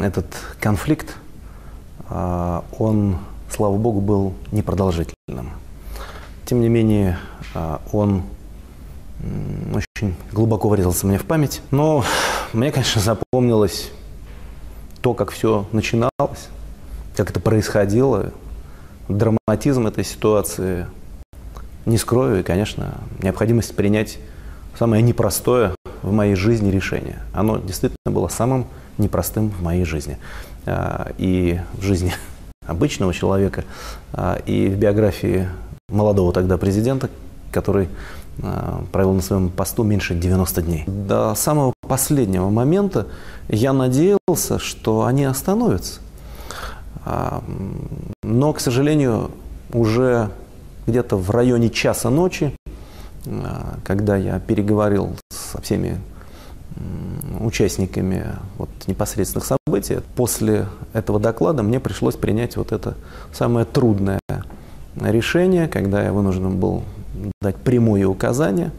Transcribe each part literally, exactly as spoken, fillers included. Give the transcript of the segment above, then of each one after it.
этот конфликт, он, слава богу, был непродолжительным. Тем не менее, он очень глубоко врезался мне в память. Но мне, конечно, запомнилось то, как все начиналось, как это происходило, драматизм этой ситуации. Не скрою, и, конечно, необходимость принять самое непростое в моей жизни решение. Оно действительно было самым непростым в моей жизни. И в жизни обычного человека, и в биографии молодого тогда президента, который провел на своем посту меньше девяноста дней. До самого последнего момента я надеялся, что они остановятся. Но, к сожалению, уже где-то в районе часа ночи, когда я переговорил со всеми участниками вот непосредственных событий, после этого доклада мне пришлось принять вот это самое трудное решение, когда я вынужден был дать прямое указание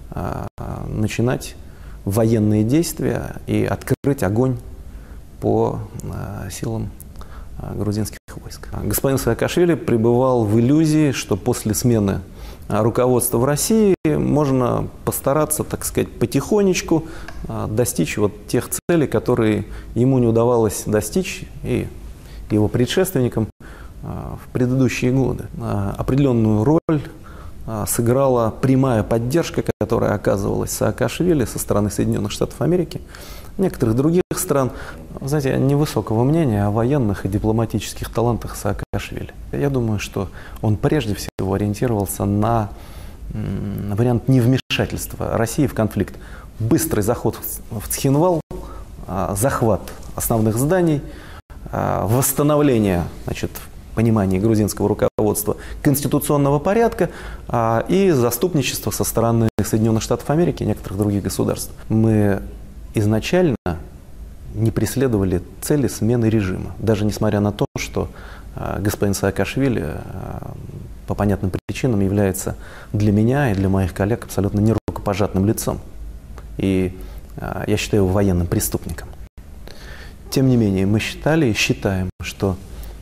начинать военные действия и открыть огонь по силам грузинских войск. Господин Саакашвили пребывал в иллюзии, что после смены руководства в России можно постараться, так сказать, потихонечку достичь вот тех целей, которые ему не удавалось достичь и его предшественникам в предыдущие годы. Определенную роль сыграла прямая поддержка, которая оказывалась Саакашвили со стороны Соединенных Штатов Америки, некоторых других стран. Знаете, я невысокого мнения о военных и дипломатических талантах Саакашвили. Я думаю, что он прежде всего ориентировался на вариант невмешательства России в конфликт. Быстрый заход в Цхинвал, захват основных зданий, восстановление, значит, в понимании грузинского руководства конституционного порядка и заступничество со стороны Соединенных Штатов Америки и некоторых других государств. Мы изначально не преследовали цели смены режима, даже несмотря на то, что господин Саакашвили по понятным причинам является для меня и для моих коллег абсолютно нерукопожатным лицом. И я считаю его военным преступником. Тем не менее, мы считали и считаем, что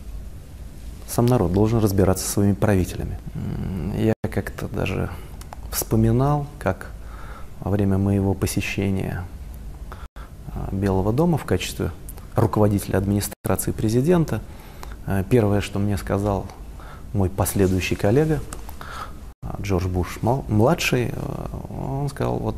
сам народ должен разбираться со своими правителями. Я как-то даже вспоминал, как во время моего посещения Белого дома в качестве руководителя администрации президента, первое, что мне сказал мой последующий коллега, Джордж Буш-младший, он сказал: вот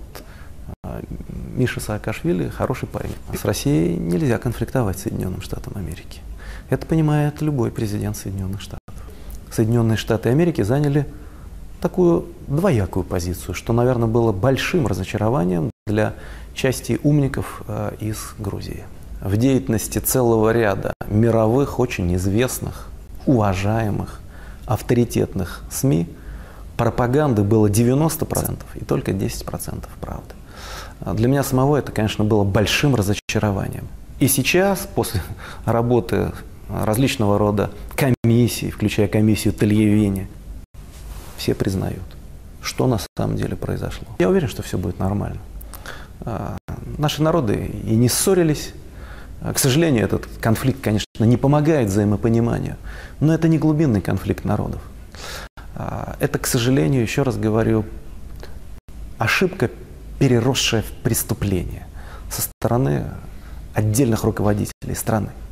Миша Саакашвили хороший парень. С Россией нельзя конфликтовать с Соединенным Штатом Америки. Это понимает любой президент Соединенных Штатов. Соединенные Штаты Америки заняли такую двоякую позицию, что, наверное, было большим разочарованием для части умников э, из Грузии. В деятельности целого ряда мировых, очень известных, уважаемых, авторитетных СМИ пропаганды было девяносто процентов и только десять процентов правды. Для меня самого это, конечно, было большим разочарованием. И сейчас, после работы различного рода комиссий, включая комиссию Тельявини, все признают, что на самом деле произошло. Я уверен, что все будет нормально. Наши народы и не ссорились. К сожалению, этот конфликт, конечно, не помогает взаимопониманию, но это не глубинный конфликт народов. Это, к сожалению, еще раз говорю, ошибка, переросшая в преступление со стороны отдельных руководителей страны.